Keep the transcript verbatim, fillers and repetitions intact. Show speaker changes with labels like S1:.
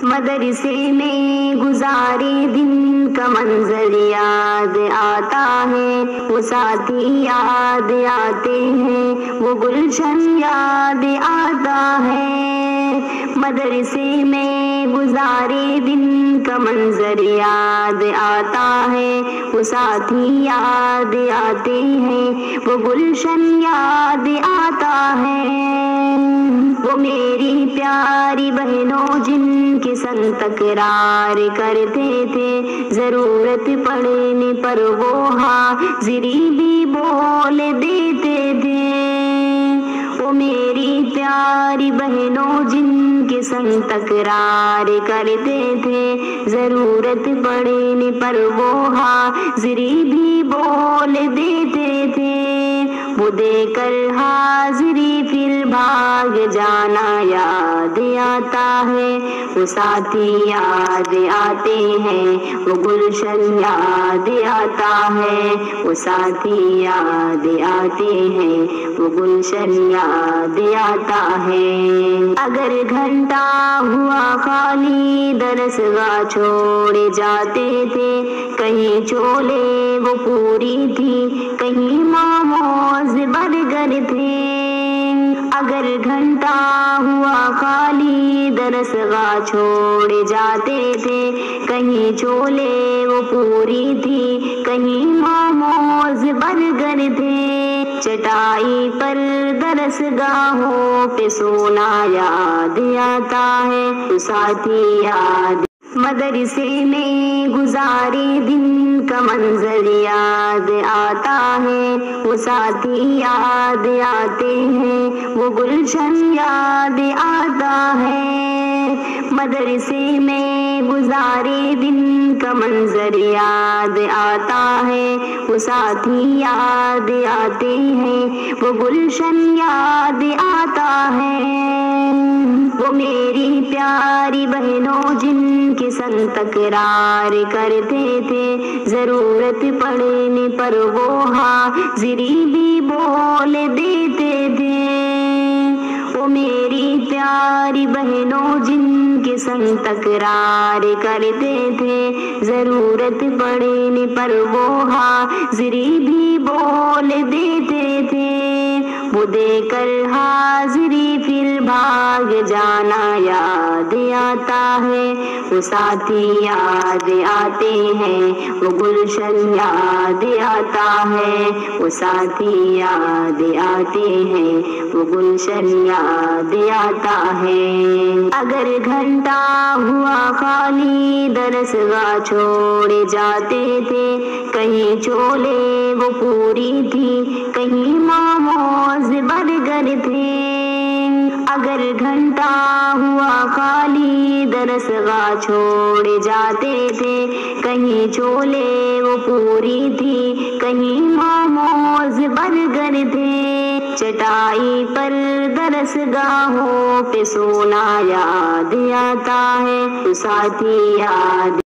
S1: مدرسے میں گزارے دن کا منظر یاد آتا ہے، وہ ساتھی یاد آتے ہیں، وہ گلشن یاد آتا ہے۔ مدرسے میں گزارے دن کا منظر یاد آتا ہے، وہ ساتھی یاد آتے ہیں، وہ گلشن یاد آتا ہے۔ وہ میری پیاری بہنوں جن کے سنگ تکرار کرتے تھے، ضرورت پڑنے پر وہ حاضری بھی بول دیتے تھے۔ وہ میری پیاری بہنوں جن کے سنگ تکرار کرتے تھے، ضرورت پڑنے پر وہ حاضری بھی بول دیتے تھے۔ وہ دے کر حاضری پھر بھاگ جانا یاد آتا ہے، وہ ساتھی یاد آتے ہیں، وہ گلشن یاد آتا ہے، وہ ساتھی یاد آتے ہیں، وہ گلشن یاد آتا ہے۔ اگر گھنٹہ ہوا خالی درسگاہ چھوڑے جاتے تھے، کہیں چولے وہ پوری تھی، کہیں موموز برگر تھے۔ اگر گھنٹہ ہوا خالی درسگاہ چھوڑے جاتے تھے، کہیں چولے وہ پوری تھی، کہیں موموز برگر تھے۔ چٹائی پر درسگاہوں پہ سونا یاد آتا ہے، تو ساتھی یاد مدرسے میں گزارے دن کا منظر یاد آتا ہے، وہ ساتھی یاد آتے ہیں، وہ گلشن یاد آتا ہے۔ مدرسے میں گزارے دن کا منظر یاد آتا ہے، وہ ساتھی یاد آتے ہیں، وہ گلشن یاد آتا ہے۔ وہ میری پیاری بہنوں جن کے سنگ تکرار کرتے تھے، ضرورت پڑنے پر وہ حاضری بھی بول دیتے تھے۔ وہ میری پیاری بہنوں جن کے سنگ تکرار کرتے تھے، ضرورت پڑنے پر وہ حاضری بھی بول دیتے تھے۔ وہ دے کر حاضری پھر بھاگ جانا یاد آتا ہے، وہ ساتھی یاد آتے ہیں، وہ گلشن یاد آتا ہے، وہ ساتھی یاد آتے ہیں، وہ گلشن یاد آتا ہے۔ اگر گھنٹہ ہوا خالی درسگاہ چھوڑے جاتے تھے، کہیں چولے وہ پوری تھی، کہیں موموز برگر تھے۔ اگر گھنٹہ ہوا خالی درسگاہ چھوڑے جاتے تھے، کہیں چولے وہ پوری تھی، کہیں موموز برگر تھے۔ چٹائی پر درسگاہوں پہ سونا یاد آتا ہے، تو ساتھی یاد